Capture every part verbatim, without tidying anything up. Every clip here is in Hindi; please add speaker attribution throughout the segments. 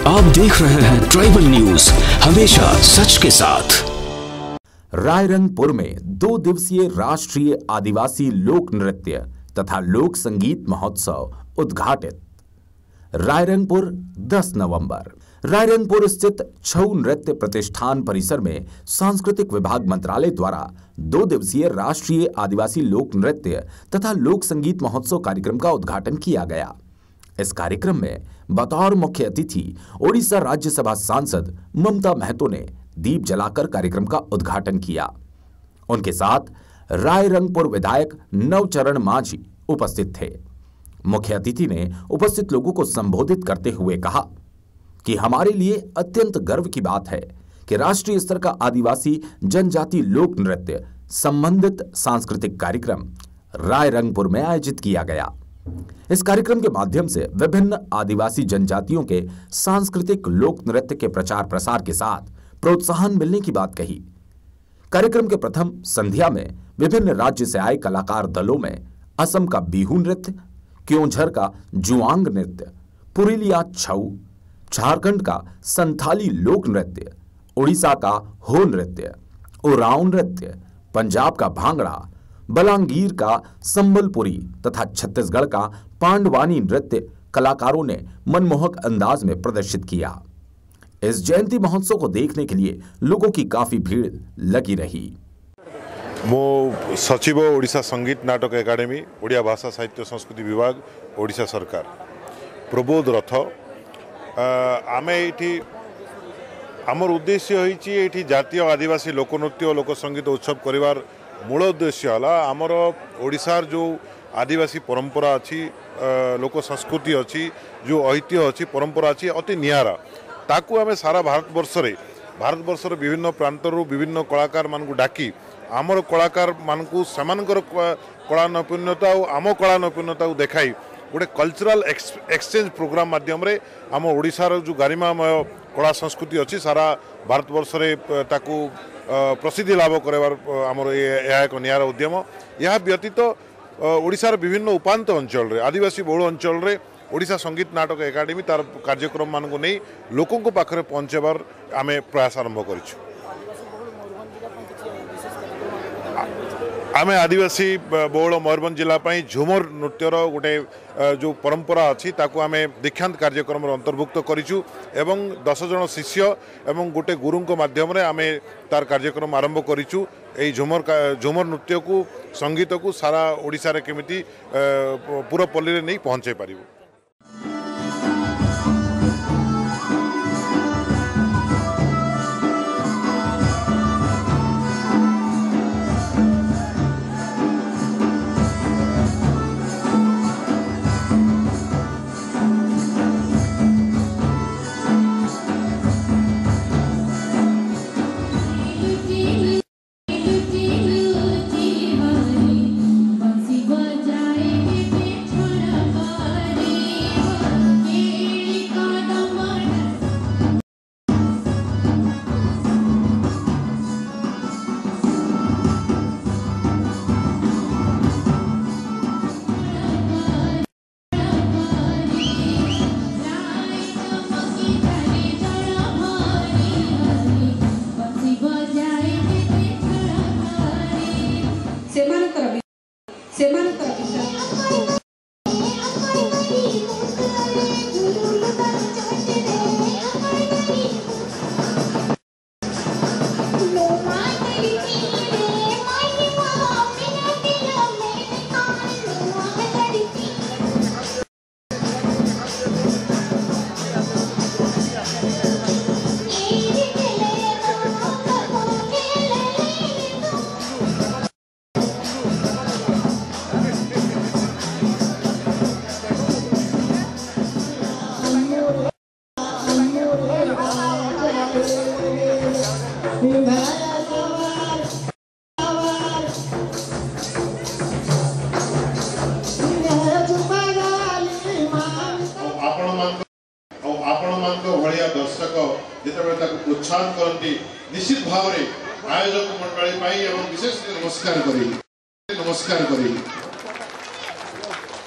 Speaker 1: आप देख रहे हैं ट्राइबल न्यूज, हमेशा सच के साथ।
Speaker 2: रायरंगपुर में दो दिवसीय राष्ट्रीय आदिवासी लोक नृत्य तथा लोक संगीत महोत्सव उद्घाटित। रायरंगपुर दस नवंबर। रायरंगपुर स्थित छऊ नृत्य प्रतिष्ठान परिसर में सांस्कृतिक विभाग मंत्रालय द्वारा दो दिवसीय राष्ट्रीय आदिवासी लोक नृत्य तथा लोक संगीत महोत्सव कार्यक्रम का उद्घाटन किया गया। इस कार्यक्रम में बतौर मुख्य अतिथि ओडिशा राज्यसभा सांसद ममता महतो ने दीप जलाकर कार्यक्रम का उद्घाटन किया। उनके साथ रायरंगपुर विधायक नवचरण मांझी उपस्थित थे। मुख्य अतिथि ने उपस्थित लोगों को संबोधित करते हुए कहा कि हमारे लिए अत्यंत गर्व की बात है कि राष्ट्रीय स्तर का आदिवासी जनजाति लोक नृत्य संबंधित सांस्कृतिक कार्यक्रम रायरंगपुर में आयोजित किया गया। इस कार्यक्रम के माध्यम से विभिन्न आदिवासी जनजातियों के सांस्कृतिक लोक नृत्य के प्रचार प्रसार के साथ प्रोत्साहन मिलने की बात कही। कार्यक्रम के प्रथम संध्या में विभिन्न राज्य से आए कलाकार दलों में असम का बिहू नृत्य, क्योंझर का जुआंग नृत्य, पुरुलिया छऊ, झारखंड का संथाली लोक नृत्य, उड़ीसा का हो नृत्य, उरांव नृत्य, पंजाब का भांगड़ा, बलांगीर का संबलपुरी तथा छत्तीसगढ़ का पांडवानी नृत्य कलाकारों ने मनमोहक अंदाज में प्रदर्शित किया। इस जयंती महोत्सव को देखने के लिए लोगों की काफी भीड़ लगी रही।
Speaker 3: मो सचिव ओडिशा संगीत नाटक एकाडेमी, ओडिया भाषा साहित्य संस्कृति विभाग, ओडिशा सरकार प्रबोध रथ आमे एठी आमर उद्देश्य होइछि एठी जातीय आदिवासी लोकनृत्य लोक संगीत उत्सव करिवार मूल उद्देश्य है आमर ओडिशार जो आदिवासी परंपरा अच्छी लोक संस्कृति अच्छी जो ऐतिह्य अच्छी परंपरा अच्छी अति नियारा ताकू आमे सारा भारत वर्षरे भारत वर्षर विभिन्न प्रांतर विभिन्न कलाकार मानकु डाकी आमर कलाकार मानकु समानकर कला नैपुण्यता और आम कला नैपुण्यता देखाई गोटे कल्चरल एक्सचेंज प्रोग्राम माध्यम रे आम ओडिशार जो गरिमामय कला संस्कृति अच्छी सारा भारत वर्षरे ताकू प्रसिद्धि लाभ करवार आमर यह एक नियारा उद्यम। यह व्यतीत ओडिशार विभिन्न उपांत अंचल रे आदिवासी बहुल अंचल रे ओडिशा संगीत नाटक एकाडेमी तार कार्यक्रम मान को नहीं लोकों को पाखरे पहुंचेबार आमे प्रयास आरंभ करिछु। आमे आदिवासी बहुल मयूरभंज जिला पाई झुमर नृत्यर गोटे जो परंपरा अच्छी ताकू आमे दीक्षांत कार्यक्रम अंतर्भुक्त करिछु एवं दस जन शिष्य एवं गोटे गुरु माध्यम रे आमे तार कार्यक्रम आरंभ करिछु। एई झुमर झुमर नृत्य को संगीत को सारा ओडिशा रे केमिति पूरा पल्ली रे नहीं पहुंचे पारिबो। दर्शक जिते प्रोत्साहन करती निश्चित भाव में आयोजक मंडली विशेष नमस्कार करी नमस्कार करी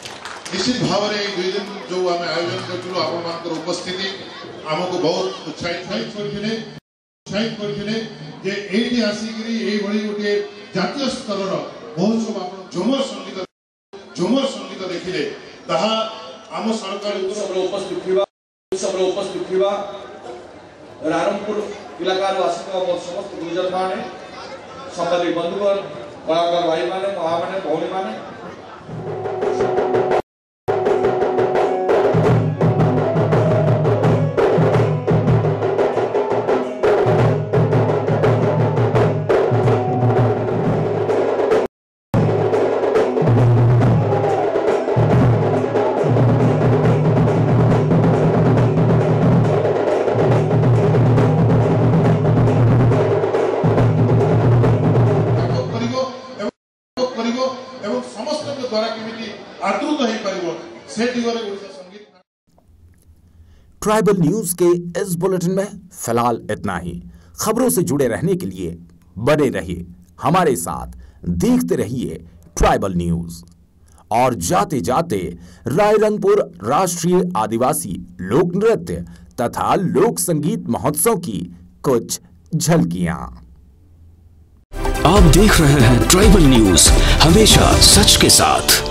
Speaker 4: निश्चित भाव में दुई दिन जो आम आयोजन करूँ आपण उपस्थिति आमको बहुत उत्साहित करते उत्साहित करते आसिक गोटे जातीय स्तर महोत्सव आप झुमर संगीत झुमर संगीत देखिले ताहा आम सरकार उपस्थित उपस्थित रायरंगपुर इलाकार आसिक समस्त गुजर माने संवादी बंधुगण कलाकार भाई माने महा माने भौणी माने
Speaker 2: ट्राइबल न्यूज के इस बुलेटिन में फिलहाल इतना ही। खबरों से जुड़े रहने के लिए बने रहिए हमारे साथ, देखते रहिए ट्राइबल न्यूज। और जाते जाते रायरंगपुर राष्ट्रीय आदिवासी लोक नृत्य तथा लोक संगीत महोत्सव की कुछ झलकियां।
Speaker 1: आप देख रहे हैं ट्राइबल न्यूज, हमेशा सच के साथ।